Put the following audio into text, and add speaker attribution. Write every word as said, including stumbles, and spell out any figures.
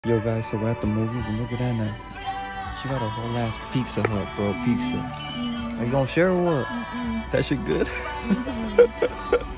Speaker 1: Yo guys, so we're at the movies and look at that now. She got a whole ass pizza hut, bro. Pizza. Are you gonna share or what?
Speaker 2: Mm-mm.
Speaker 1: That shit good?
Speaker 2: Mm-hmm.